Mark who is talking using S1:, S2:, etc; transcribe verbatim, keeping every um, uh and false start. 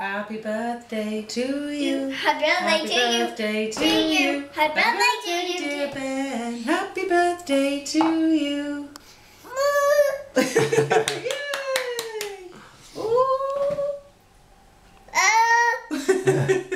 S1: Happy birthday to you.
S2: Happy birthday to you.
S1: Happy birthday to you. Happy birthday to you, Ben. Happy birthday to you. Yay! Ooh.
S2: Uh.